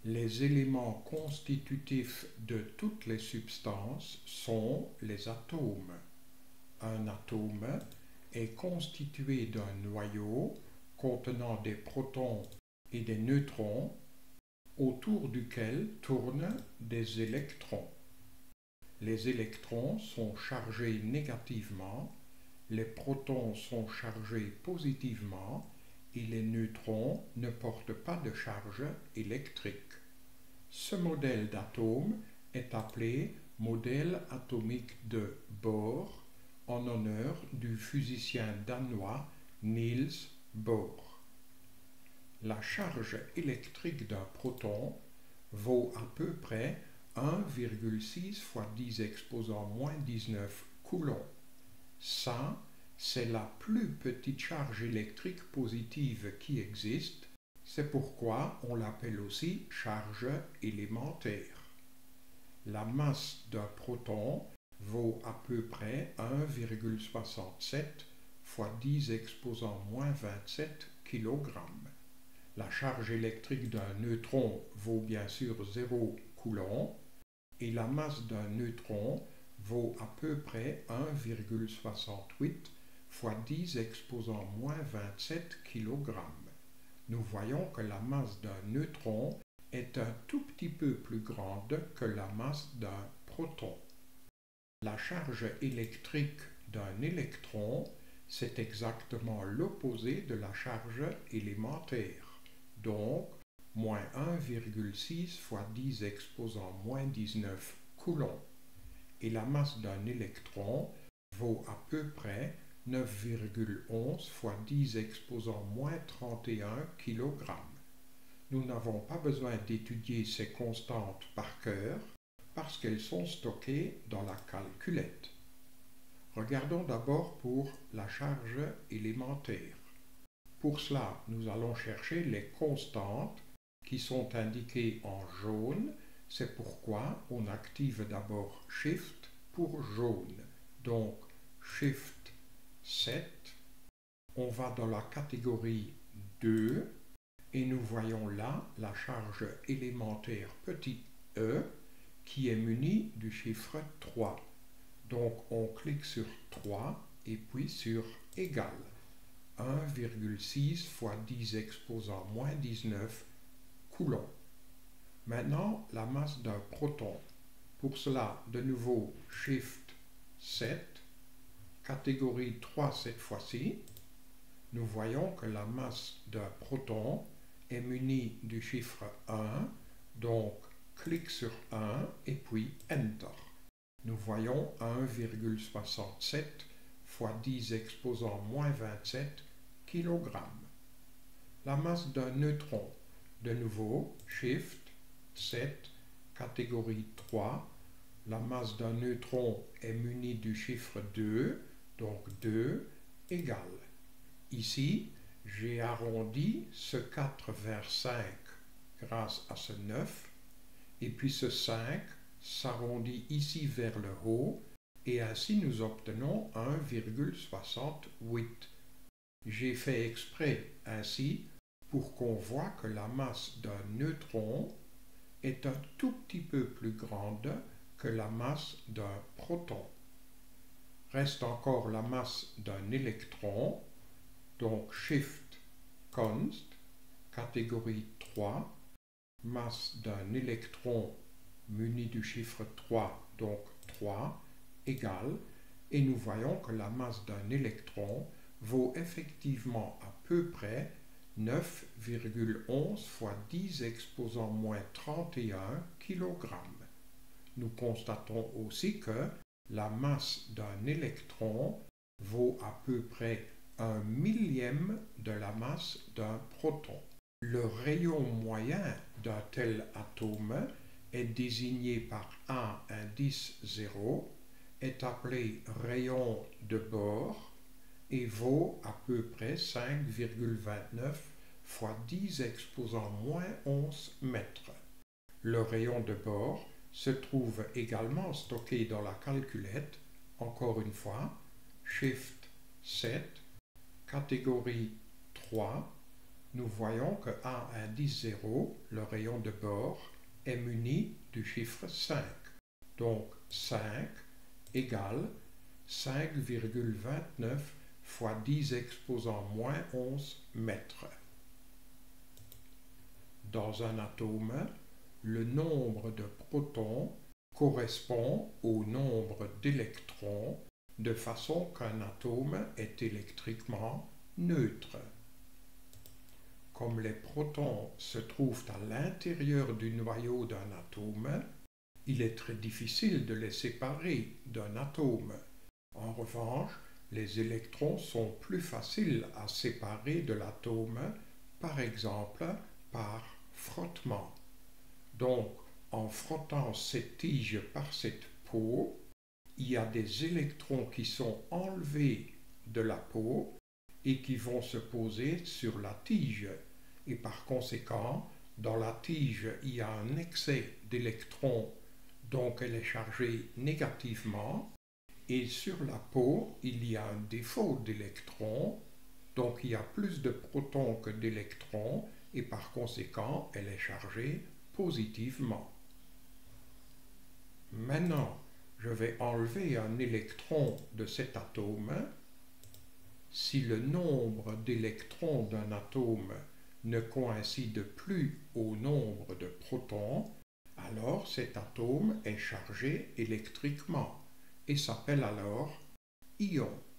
Les éléments constitutifs de toutes les substances sont les atomes. Un atome est constitué d'un noyau contenant des protons et des neutrons autour duquel tournent des électrons. Les électrons sont chargés négativement, les protons sont chargés positivement et les neutrons ne portent pas de charge électrique. Ce modèle d'atome est appelé modèle atomique de Bohr en honneur du physicien danois Niels Bohr. La charge électrique d'un proton vaut à peu près 1,6 fois 10 exposant moins 19 coulombs. Ça, c'est la plus petite charge électrique positive qui existe. C'est pourquoi on l'appelle aussi charge élémentaire. La masse d'un proton vaut à peu près 1,67 fois 10 exposant moins 27 kg. La charge électrique d'un neutron vaut bien sûr 0 coulomb et la masse d'un neutron vaut à peu près 1,68 fois 10 exposant moins 27 kg. Nous voyons que la masse d'un neutron est un tout petit peu plus grande que la masse d'un proton. La charge électrique d'un électron, c'est exactement l'opposé de la charge élémentaire. Donc, moins 1,6 fois 10 exposant moins 19 coulombs. Et la masse d'un électron vaut à peu près 9,11 fois 10 exposant moins 31 kg. Nous n'avons pas besoin d'étudier ces constantes par cœur parce qu'elles sont stockées dans la calculette. Regardons d'abord pour la charge élémentaire. Pour cela, nous allons chercher les constantes qui sont indiquées en jaune. C'est pourquoi on active d'abord Shift pour jaune. Donc, Shift 7. On va dans la catégorie 2 et nous voyons là la charge élémentaire petit e qui est munie du chiffre 3. Donc, on clique sur 3 et puis sur égal. 1,6 fois 10 exposant moins 19 coulombs. Maintenant, la masse d'un proton. Pour cela, de nouveau, Shift 7, catégorie 3 cette fois-ci. Nous voyons que la masse d'un proton est munie du chiffre 1, donc clique sur 1 et puis Enter. Nous voyons 1,67 fois 10 exposant moins 27 kg. La masse d'un neutron. De nouveau, Shift 7, catégorie 3. La masse d'un neutron est munie du chiffre 2, donc 2 égale. Ici, j'ai arrondi ce 4 vers 5 grâce à ce 9, et puis ce 5 s'arrondit ici vers le haut, et ainsi nous obtenons 1,68. J'ai fait exprès ainsi pour qu'on voit que la masse d'un neutron est un tout petit peu plus grande que la masse d'un proton. Reste encore la masse d'un électron, donc Shift Const, catégorie 3, masse d'un électron muni du chiffre 3, donc 3, égale, et nous voyons que la masse d'un électron vaut effectivement à peu près 9,11 fois 10 exposant moins 31 kg. Nous constatons aussi que la masse d'un électron vaut à peu près 1/1000 de la masse d'un proton. Le rayon moyen d'un tel atome est désigné par A indice 0, est appelé rayon de Bohr et vaut à peu près 5,29 fois 10 exposant moins 11 mètres. Le rayon de Bohr se trouve également stocké dans la calculette, encore une fois, Shift 7, catégorie 3, nous voyons que à indice 0, le rayon de bord, est muni du chiffre 5. Donc 5 égale 5,29 fois 10 exposant moins 11 mètres. Dans un atome, le nombre de protons correspond au nombre d'électrons de façon qu'un atome est électriquement neutre. Comme les protons se trouvent à l'intérieur du noyau d'un atome, il est très difficile de les séparer d'un atome. En revanche, les électrons sont plus faciles à séparer de l'atome, par exemple par frottement. Donc, en frottant cette tige par cette peau, il y a des électrons qui sont enlevés de la peau et qui vont se poser sur la tige. Et par conséquent, dans la tige, il y a un excès d'électrons, donc elle est chargée négativement. Et sur la peau, il y a un défaut d'électrons, donc il y a plus de protons que d'électrons, et par conséquent, elle est chargée positivement. Maintenant, je vais enlever un électron de cet atome. Si le nombre d'électrons d'un atome ne coïncide plus au nombre de protons, alors cet atome est chargé électriquement et s'appelle alors ion.